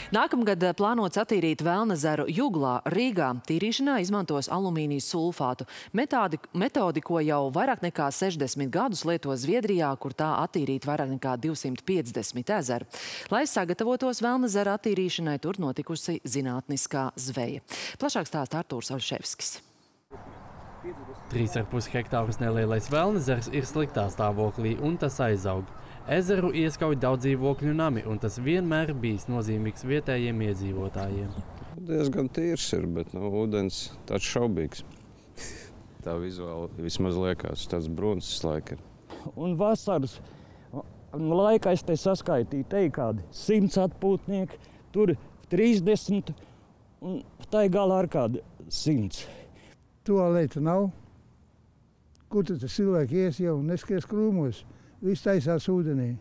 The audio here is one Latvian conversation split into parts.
Nākamgad plānots attīrīt Velnezeru Juglā, Rīgā. Tīrīšanā izmantos alumīnija sulfātu. Metodi, ko jau vairāk nekā 60 gadus lieto Zviedrijā, kur tā attīrīt vairāk nekā 250 ezeru. Lai sagatavotos Velnezera attīrīšanai, tur notikusi zinātniskā zveja. Plašāk stāsta Artūrs Olševskis. 3,5 hektārus nelielais Velnezers ir sliktā stāvoklī, un tas aizaug. Ezeru ieskauj daudz dzīvokļu nami, un tas vienmēr bijis nozīmīgs vietējiem iedzīvotājiem. Diezgan tīrs ir, bet ūdens tāds šaubīgs. Tā vizuāli vismaz liekas, tāds bruns laika ir. Un vasaras laikā es te saskaitīju, kādi 100 atpūtnieki, tur 30, un tai galā ar kādi 100. Tualeta nav. Kur tad cilvēki ies jau neskaties krūmos? Viss taisās ūdenī.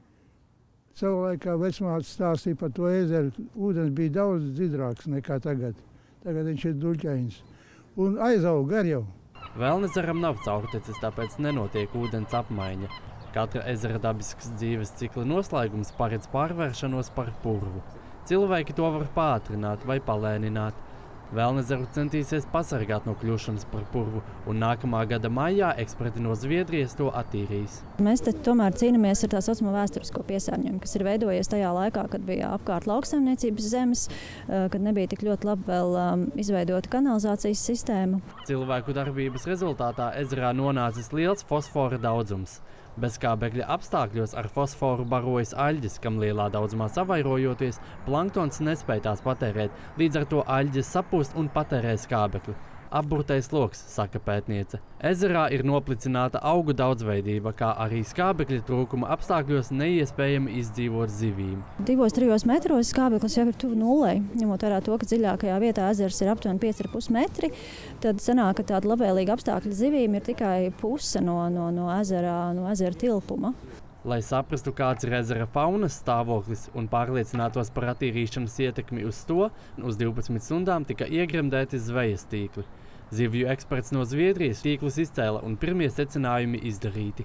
Savulaikā vecmāte stāstīja par to ezeru. Ūdens bija daudz dzidrāks nekā tagad. Tagad viņš ir duļķains. Un aizaug gar jau. Velnezeram nav caurteces, tāpēc nenotiek ūdens apmaiņa. Katra ezera dabisks dzīves cikla noslēgums paredz pārvēršanos par purvu. Cilvēki to var pātrināt vai palēnināt. Velnezeru centīsies pasargāt no kļūšanas par purvu, un nākamā gada maijā eksperti no Zviedrijas to attīrīs. Mēs te tomēr cīnāmies ar tā saucamo vēsturisko piesārņojumu, kas ir veidojies tajā laikā, kad bija apkārt lauksaimniecības zemes, kad nebija tik ļoti labi vēl izveidota kanalizācijas sistēma. Cilvēku darbības rezultātā ezerā nonācis liels fosfora daudzums. Bezskābekļa apstākļos ar fosforu barojas aļģes, kam lielā daudzumā savairojoties, planktons nespēj tās patērēt, līdz ar to aļģes sapūst un patērē skābekli. Apburtais loks, saka pētniece. Ezerā ir noplicināta augu daudzveidība, kā arī skābekļa trūkuma apstākļos neiespējami izdzīvot zivīm. 2–3 metros skābeklis jau ir tuvu nulei. Ņemot vērā to, ka dziļākajā vietā ezers ir aptuveni 5,5 metri, tad sanāk, ka tāda labvēlīga apstākļa zivīm ir tikai puse no ezera tilpuma. Lai saprastu, kāds ir ezera faunas stāvoklis un pārliecinātos par attīrīšanas ietekmi uz to, uz 12 stundām tika iegremdēti zvejas tīkli. Zivju eksperts no Zviedrijas tīklus izcēla un pirmie secinājumi izdarīti.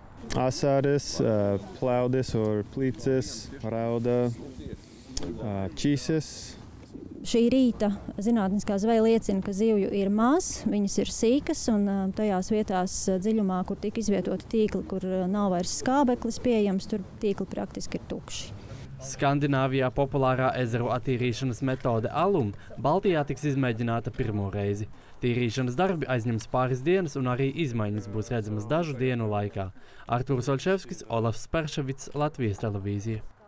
Asares, plaudis, plīces, rauda, čīses. Šī rīta zinātniskā zveja liecina, ka zivju ir maz, viņas ir sīkas, un tajās vietās dziļumā, kur tika izvietoti tīkli, kur nav vairs skābeklis pieejams, tur tīkli praktiski ir tukši. Skandināvijā populārā ezeru attīrīšanas metode alum Baltijā tiks izmēģināta pirmo reizi. Tīrīšanas darbi aizņems pāris dienas, un arī izmaiņas būs redzamas dažu dienu laikā. Artūrs Olševskis, Olafs Perševits, Latvijas televīzija.